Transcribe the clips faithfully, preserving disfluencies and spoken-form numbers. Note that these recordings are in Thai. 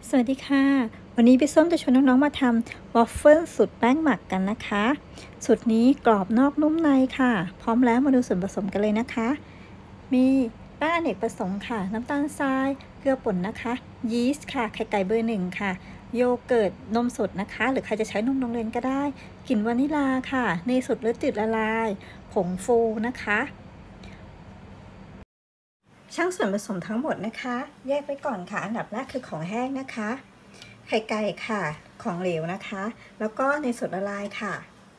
สวัสดีค่ะวันนี้พี่ส้มจะชวนน้องๆมาทำวอฟเฟิลสูตรแป้งหมักกันนะคะสูตรนี้กรอบนอกนุ่มในค่ะพร้อมแล้วมาดูส่วนผสมกันเลยนะคะมีแป้งอเนกประสงค์ค่ะน้ำตาลทรายเกลือป่นนะคะยีสต์ค่ะไข่ไก่เบอร์หนึ่งค่ะโยเกิร์ตนมสดนะคะหรือใครจะใช้นมโรงเรียนก็ได้กลิ่นวานิลาค่ะเนยสดหรือจืดละลายผงฟูนะคะช่างส่วนผสมทั้งหมดนะคะแยกไว้ก่อนค่ะอันดับแรกคือของแห้งนะคะไข่ไก่ค่ะของเหลวนะคะแล้วก็เนยสดละลายค่ะ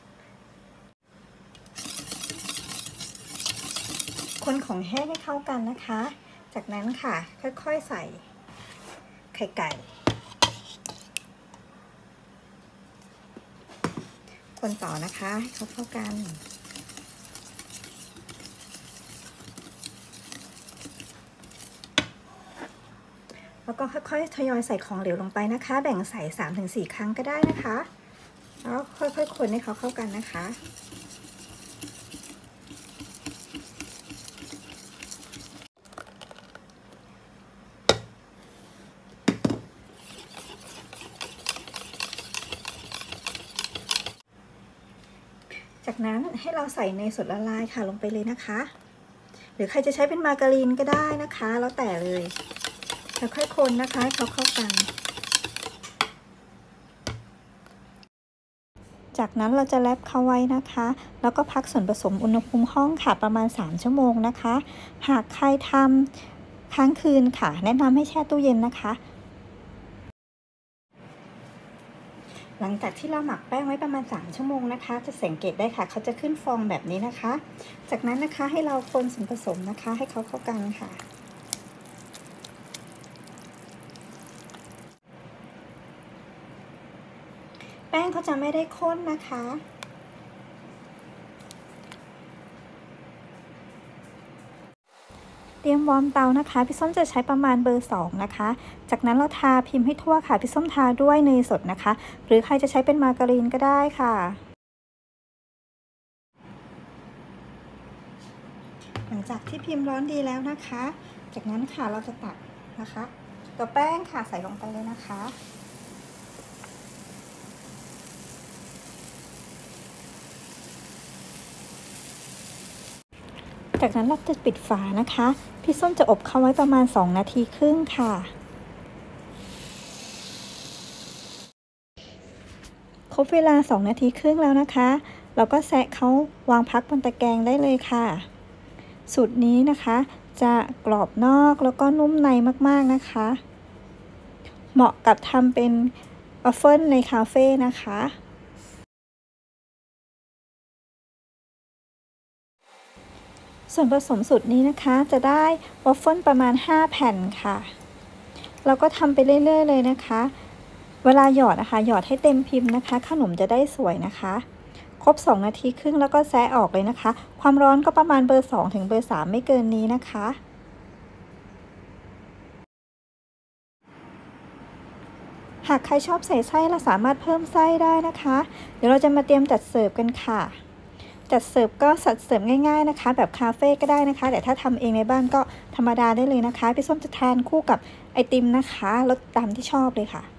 คนของแห้งให้เข้ากันนะคะจากนั้นค่ะค่อยๆใส่ไข่ไก่คนต่อนะคะให้เขาเข้ากันแล้วก็ค่อยๆทยอยใส่ของเหลวลงไปนะคะแบ่งใส่ สามถึงสี่ ครั้งก็ได้นะคะแล้วค่อยๆคนให้เขาเข้ากันนะคะจากนั้นให้เราใส่เนยสดละลายค่ะลงไปเลยนะคะหรือใครจะใช้เป็นมาการีนก็ได้นะคะแล้วแต่เลยค่อยๆคนนะคะให้เขาเข้ากันจากนั้นเราจะแรปเขาไว้นะคะแล้วก็พักส่วนผสมอุณหภูมิห้องค่ะประมาณสามชั่วโมงนะคะหากใครทำค้างคืนค่ะแนะนำให้แช่ตู้เย็นนะคะหลังจากที่เราหมักแป้งไว้ประมาณสามชั่วโมงนะคะจะสังเกตได้ค่ะเขาจะขึ้นฟองแบบนี้นะคะจากนั้นนะคะให้เราคนส่วนผสมนะคะให้เขาเข้ากันค่ะแป้งเขาจะไม่ได้ข้นนะคะเตรียมวอร์มเตานะคะพี่ส้มจะใช้ประมาณเบอร์สองนะคะจากนั้นเราทาพิมพ์ให้ทั่วค่ะพี่ส้มทาด้วยเนยสดนะคะหรือใครจะใช้เป็นมาการีนก็ได้ค่ะหลังจากที่พิมพ์ร้อนดีแล้วนะคะจากนั้นค่ะเราจะตักนะคะตัวแป้งค่ะใส่ลงไปเลยนะคะจากนั้นเราจะปิดฝานะคะพี่ส้มจะอบเขาไว้ประมาณสองนาทีครึ่งค่ะครบเวลาสองนาทีครึ่งแล้วนะคะเราก็แซะเขาวางพักบนตะแกรงได้เลยค่ะสูตรนี้นะคะจะกรอบนอกแล้วก็นุ่มในมากๆนะคะเหมาะกับทำเป็นวอฟเฟิลในคาเฟ่นะคะส่วนผสมสูตรนี้นะคะจะได้วอฟเฟิลประมาณห้าแผ่นค่ะเราก็ทำไปเรื่อยๆเลยนะคะเวลาหยอดนะคะหยอดให้เต็มพิมพ์นะคะขนมจะได้สวยนะคะครบสองนาทีครึ่งแล้วก็แซะออกเลยนะคะความร้อนก็ประมาณเบอร์สองถึงเบอร์สามไม่เกินนี้นะคะหากใครชอบใส่ไส้เราสามารถเพิ่มไส้ได้นะคะเดี๋ยวเราจะมาเตรียมจัดเสิร์ฟกันค่ะจัดเสิร์ฟก็สัดเสิร์ฟง่ายๆนะคะแบบคาเฟ่ก็ได้นะคะแต่ถ้าทำเองในบ้านก็ธรรมดาได้เลยนะคะพี่ส้มจะทานคู่กับไอติมนะคะรสตามที่ชอบเลยค่ะ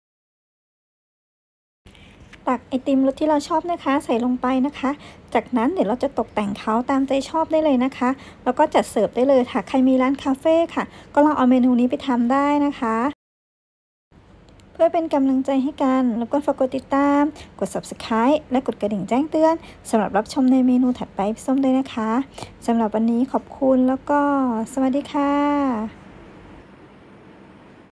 ตักไอติมรสที่เราชอบนะคะใส่ลงไปนะคะจากนั้นเดี๋ยวเราจะตกแต่งเขาตามใจชอบได้เลยนะคะแล้วก็จัดเสิร์ฟได้เลยค่ะใครมีร้านคาเฟ่ค่ะก็ลองเอาเมนูนี้ไปทำได้นะคะเพื่อเป็นกำลังใจให้กันแล้วก็ฝากกดติดตามกด ซับสไครบ์ และกดกระดิ่งแจ้งเตือนสำหรับรับชมในเมนูถัดไปพี่ส้มด้วยนะคะสำหรับวันนี้ขอบคุณแล้วก็สวัสดีค่ะ